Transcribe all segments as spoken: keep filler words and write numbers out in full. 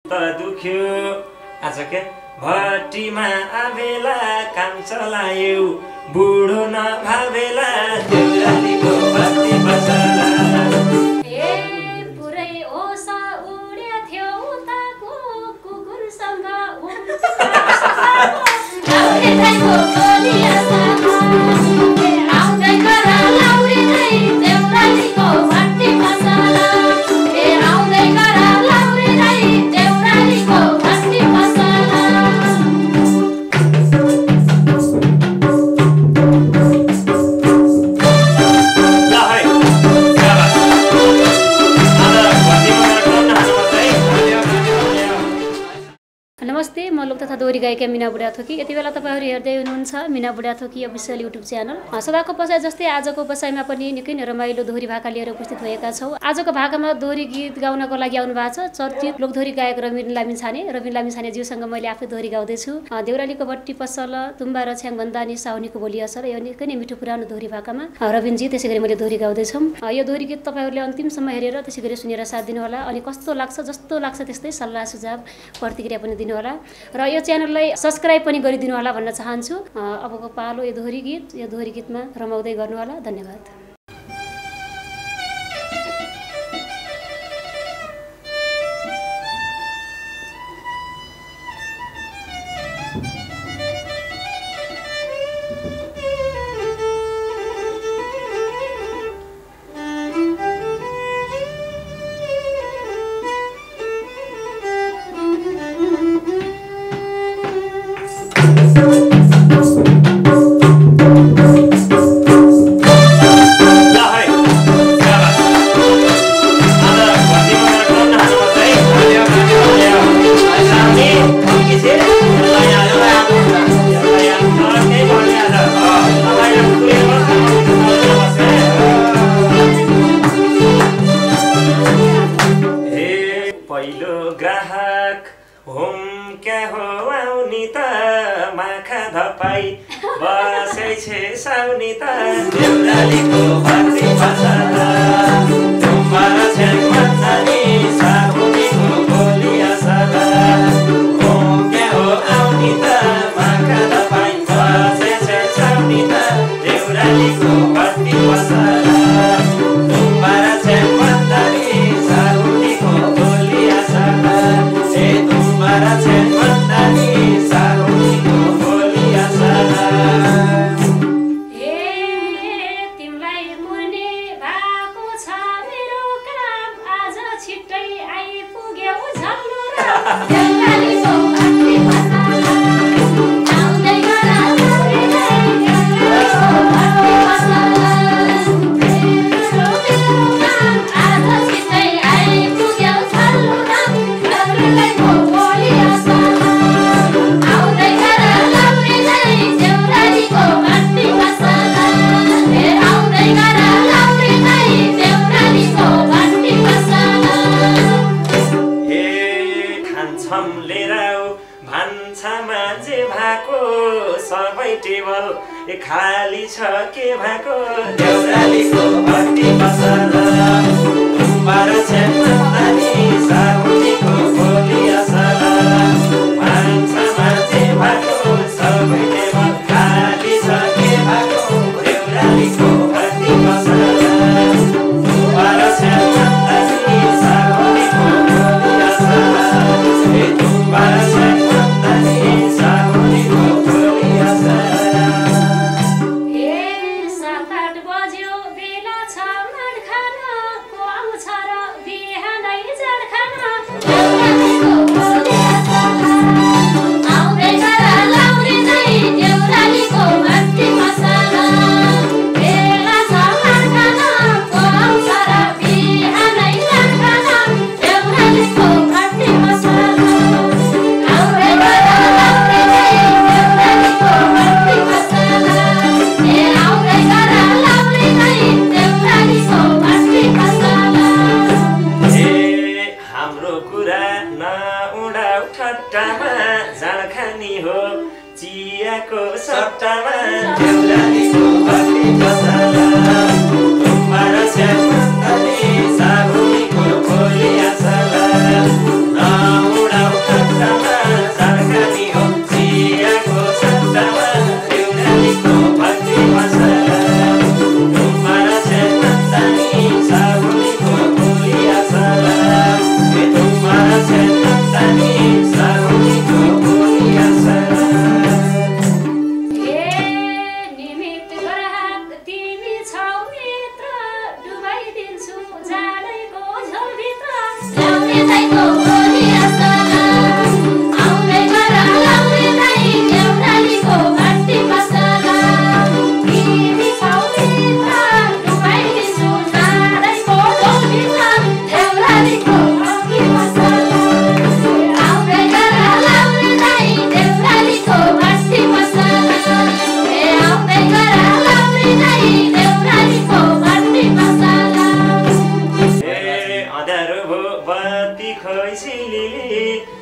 त दुख्यो आज के भट्टीमा आवेला काम चलायो बुढो नभावेला देउरालीको भट्टी बसला ए पुरै ओसा उड्या थियो उताको कुकुरसँग लाउरे दाइको गोलिया सामा ए आउँदै गर लाउरे दाइ देउरालीको भट्टी बसला ए आउँदै गर लाउरे दाइ देउरालीको भट्टी बसला नमस्ते म लोक तथा दोहोरी गायिका मीना बुढाथोकी। यति बेला तपाईहरु हेर्दै हुनुहुन्छ Meena Budhathoki official YouTube channel. सदाको बसाइ जस्तै आजको बसाइमा पनि निकै नै रमाइलो दोहोरी भाका लिएर उपस्थित भएका छौं। आजको भाकामा दोहोरी गीत गाउनको लागि आउनु भएको छ चर्चित लोकदोहोरी गायक रबिन लामिछाने। रबिन लामिछाने ज्यूसँग मैले आफै दोहोरी गाउँदै छु। देउरालीको भट्टी पसल, तुम्बा र छ्याङ भन्दानी साउनीको बोली असर, यो निकै नै मिठो पुरानो दोहोरी भाकामा रबिन जी त्यसैगरी मैले दोहोरी गाउँदै छौं। यो दोहोरी गीत तपाईहरुले अन्तिमसम्म हेरेर त्यसैगरी सुनेर साथ दिनु होला। अनि कस्तो लाग्छ जस्तो लाग्छ त्यस्तै सल्लाह सुझाव प्रतिक्रिया पनि दिनु होला र यो च्यानललाई सब्स्क्राइब पनि गरिदिनु होला भन्न चाहन्छु। अबको पालो यो दोहोरी गीत, यो दोहोरी गीतमा रमाउँदै गर्नु होला। धन्यवाद। बसै छे साउनी त देउरालीको भट्टी बसला तुम्बा र छ्याङ भन्दानी साउनीको बोली असला के हो आउनी त माखा तपाईँ बसै छे साउनी त देउरालीको भट्टी बसला तुम्बा र छ्याङ भन्दानी साउनीको बोली असला ए तुम्बा र छ्याङ भन्दानी साउनीको बोली असला खाली छ के भएको देउरालीको भट्टी बसला तुम्बा र छ्याङ भन्दानी साउनीको बोली असला भान्सामा जे भएको सबै टेबल खाली छ के भएको देउरालीको भट्टी बसला तुम्बा र छ्याङ भन्दानी साउनीको बोली असला ए तुम्बा र छ्याङ भन्दानी साउनीको बोली असला चियाको सट्टामा देउरालीको भट्टी बसला तुम्बा र छ्याङ भन्दानी साउनीको बोली असला नउडा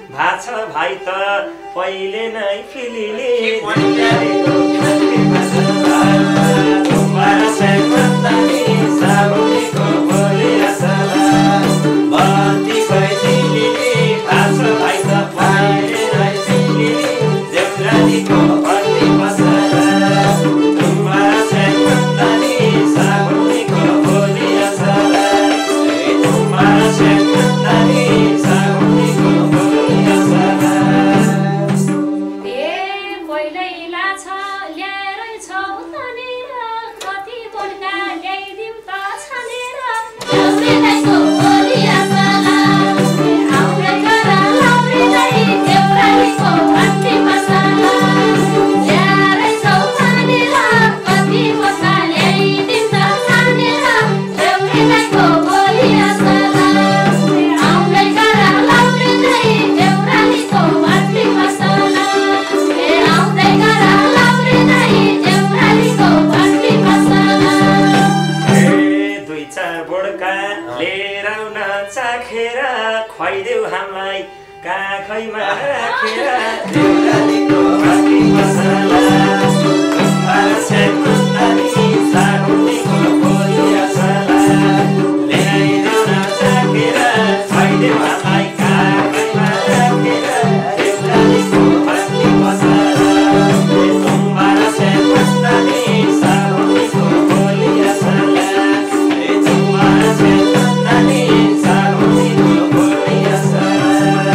भाछ भाइ त पहिले नै फिलिली देउरालीको घाँटी पसला तुम्हारा सेकन्दानी साबुनीको भोलि असला बत्ती पैसिलिली भाछ भाइ त पहिले नै फिलिली देउरालीको घाँटी पसला तुम्हारा सेकन्दानी साबुनीको भोलि असला तुम्हारा सेकन्दानी साबुनीको भोलि असला ए पहिलैला छ ल्याएरै छौ तनेर कति बोलका ल्याइदिम त छानेर देउरालीको भोलि असला आउँदै गर लाउरे नै देउरालीको घाँटी पसला ल्याएरै छौ तनेर कति बोलका ल्याइदिम त छानेर देउरालीको भोलि असला आउँदै गर लाउरे नै देउरालीको घाँटी पसला ए आउँदै गर लाउरे नै देउरालीको घाँटी पसला ए दुई चार बोडका लिएर आउन चाखेर खुवाइदेऊ हामीलाई काखैमा राखेर देउरालीको घाँटी पसला तुम्हारा सेकन्दानी साबुनीको भोलि असला ल्याइदेऊ न चाखेर खुवाइदेऊ हामीलाई काखैमा राखेर देउरालीको घाँटी पसला तुम्हारा सेकन्दानी साबुनीको भोलि असला तुम्हारा सेकन्दानी साबुनीको भोलि असला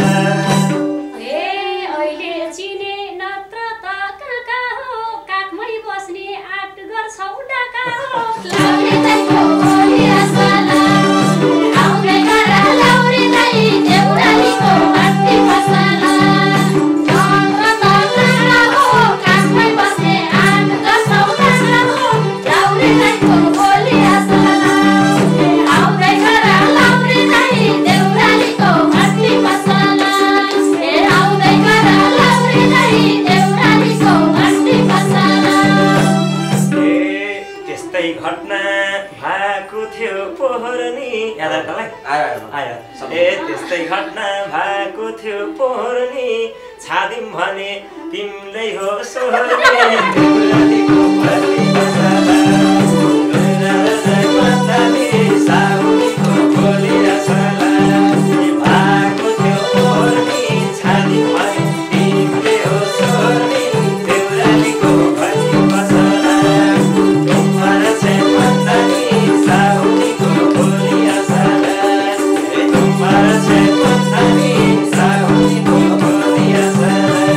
ए अहिले चिने नत्र त काका हो काखमै बस्ने आँट गर्छौ डाका हो लाउरे दाइको भोलि असला आउँदै गर लाउरे दाइ देउरालीको घाँटी पसला नत्र त काका हो काखमै बस्ने आँट गर्छौ डाका हो लाउरे दाइको भोलि असला आउँदै गर लाउरे दाइ देउरालीको घाँटी पसला ए आउँदै गर लाउरे दाइ देउरालीको घाँटी पसला ए त्यस्तै घटना भएको थियो पोहोरनी याद आयो तँलाई आयो आयो ए त्यस्तै घटना भएको थियो पोहोरनी छादिम भने तिमीलाई हो सोहोर्नी देउरालीको घाँटी पसला तुम्हारा सेकन्दानी साबुनीको भोलि असला भएको थियो पोहोरनी छादिम भने तिमीले हो सोहोर्नी देउरालीको घाँटी पसला तुम्हारा सेकन्दानी साबुनीको भोलि असला तुम्हारा सेकन्दानी साबुनीको भोलि असला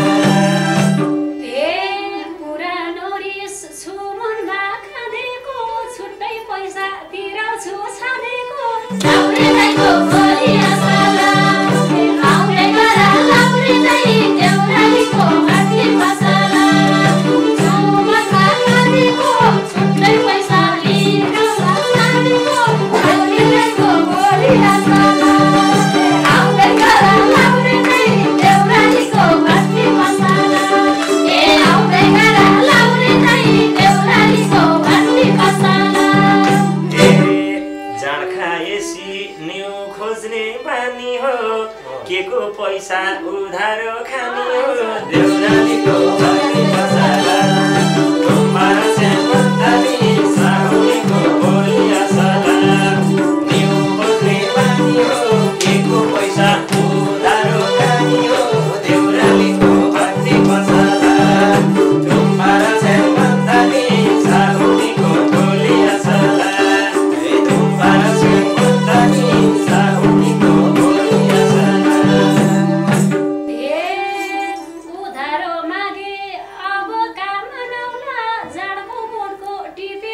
ए पुरानो रिस छु मनमा खाँदेको छुट्टै पैसा तिराउँछु छानेको लाउरे दाइको भोलि असला आउँदै गर लाउरे दाइ देउरालीको घाँटी पसला मनमा खाँदेको छुट्टै पैसा तिराउँछु छानेको लाउरे दाइको भोलि असला आउँदै गर लाउरे दाइ देउरालीको घाँटी पसला ए आउँदै गर लाउरे दाइ देउरालीको घाँटी पसला ए जाँड खाएसी न्यु खोज्ने बानी हो के को पैसा उधारो खानी हो देउरालीको घाँटी पसला तुम्हारा सेकन्दानी साबुनीको भोलि असला न्यु खोज्ने बानी हो के को पैसा उधारो खानी हो देउरालीको घाँटी पसला तुम्हारा सेकन्दानी साबुनीको भोलि असला तुम्हारा सेकन्दानी साबुनीको भोलि असला ए उधारो मागे अब काम नौला जाडको मोडको टिप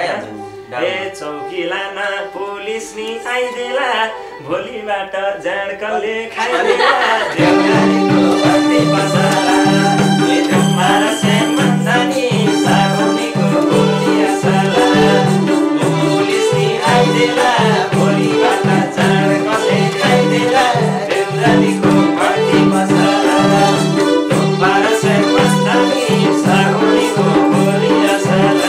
ए चौकीलान पुलिस नि आइदेला भोलिबाट जाँडकले खाइदेला देउरालीको भर्ती पसला ए धुम्मार सेमन्दानी सागुनीको बोलिया सला पुलिस नि आइदेला भोलिबाट जाँडकले खाइदेला देउरालीको भर्ती पसला धुम्मार सेमन्दानी सागुनीको बोलिया सला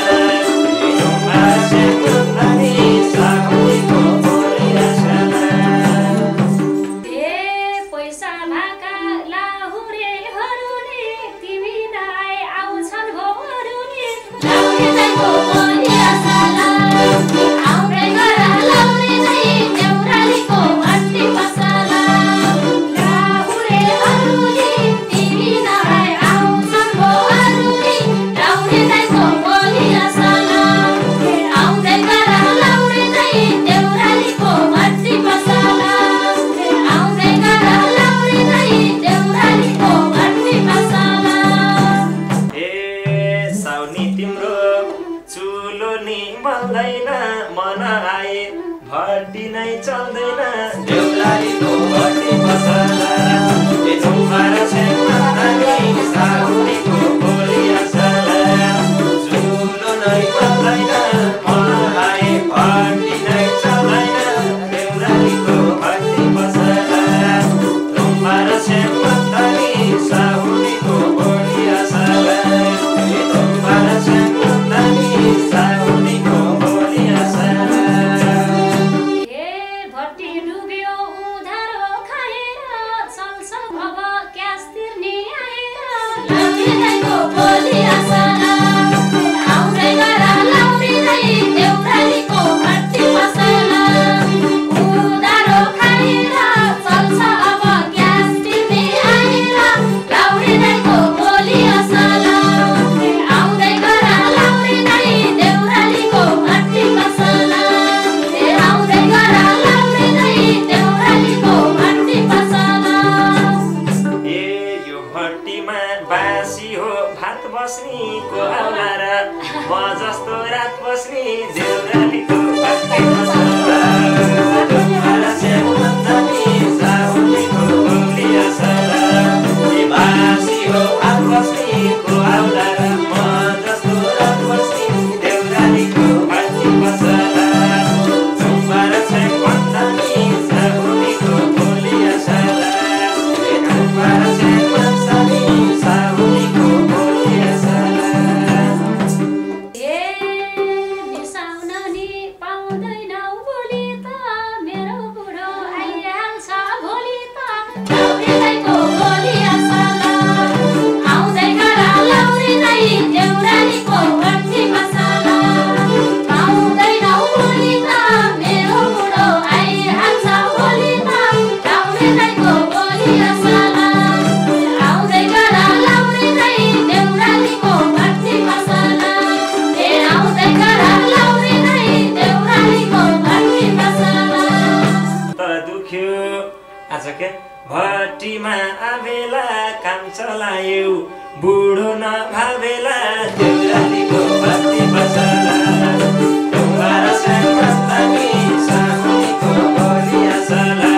भट्टीमा आवेला काम चलायो बुढो नभावेला देउरालीको भट्टी बसला तुम्हार सेमन्दानी सागुनीको बोलिया सला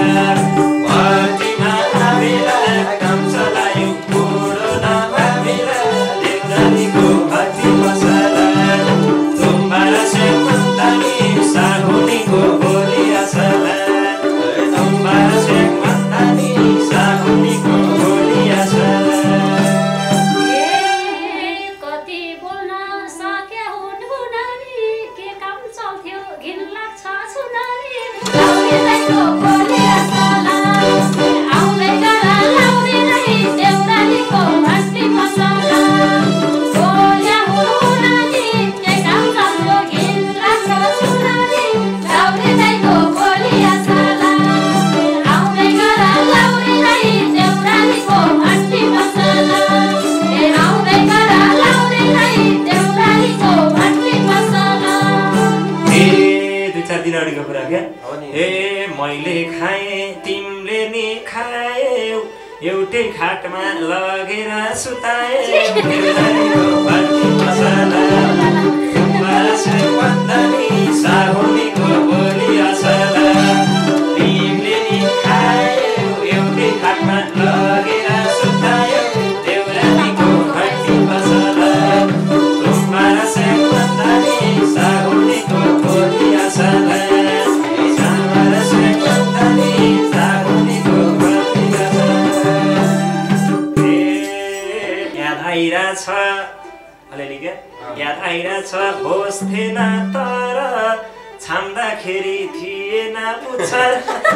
भट्टीमा आवेला काम चलायो बुढो नभावेला देउरालीको भट्टी बसला तुम्हार सेमन्दानी सागुनीको बोलिया सला तुम्हार सेमन्दानी सागुनीको बोलिया सला कति बोल्न सक्या हुनु नानी के काम चल्थ्यो घिन लाग्छ सुनानी लाउनेको बोलिया सला आउँदै गरा लाउने नै देउरालीको भट्टी बसला बोल्या हुनु नानी के काम चल्थ्यो घिन लाग्छ सुनानी लाउनेको बोलिया सला आउँदै गरा लाउने नै देउरालीको भट्टी बसला आउँदै गरा लाउने नै देउरालीको भट्टी बसला ए दुई चार दिन अगाडिको कुरा क्या ए मैले खाएँ तिमीले नि खायौ एउटै खाटमा लगेर सुताए देउरालीको भट्टी बसला तुम्हारा सेवन्दनी साहुनीको बोली असला तिमीले नि खायौ एउटै खाटमा लगेर सुतायौ देउरालीको घटी बसला तुम्हारा सेवन्दनी साहुनीको बोली असला सामारा सेवन्दनी साहुनीको बोली असला याद आइरहेछ अलिअलि क्या याद आइरहेछ होस् थिएन तर छाम्दाखेरि थिएन पुच्छर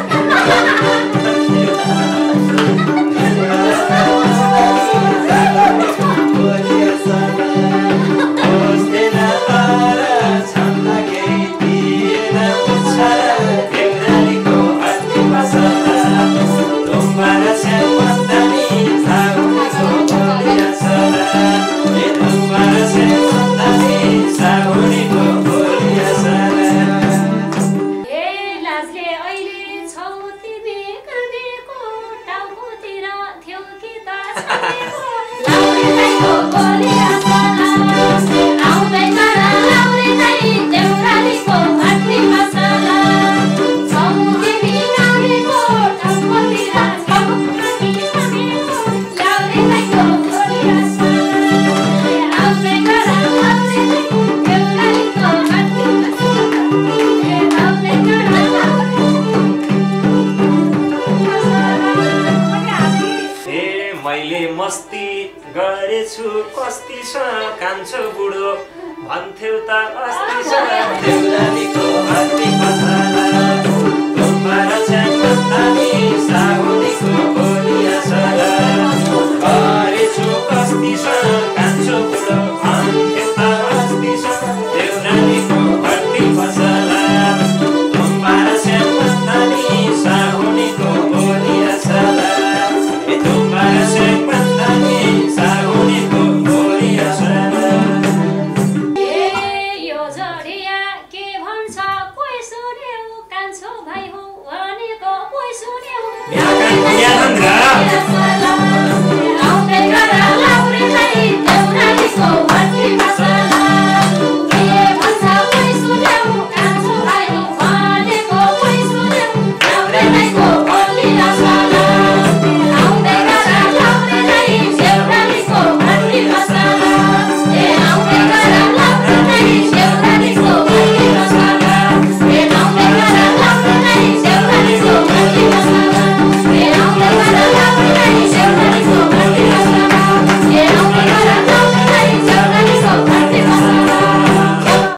होस् थिएन तर छाम्दाखेरि थिएन पुच्छर देउरालीको हट्टी बसला तुम्हारा सेवन्दनी साहुनीको बोली असला तुम्हारा सेवन्दनी साहुनीको बोली असला ए लाजले अहिले छौ तिमी काँदेको टाउकोतिर थियौ कि त छाडेको लाउरे दाइको बोली असला आउँदै गर लाउरे दाइ देउरालीको हट्टी बसला छौ तिमी काँदेको टाउकोतिर थियौ कि छाडेको लाउरे दाइको बोली असला आउँदै गर लाउरे दाइ देउरालीको हट्टी बसला आउँदै गर ए मैले मस्ती गरेछु कस्तीसँग कान्छो बुढो भन्थ्यौ त अस्तिसँग देउरालीको हट्टी बसला तुम्हारा सेवन्दनी साहुनीको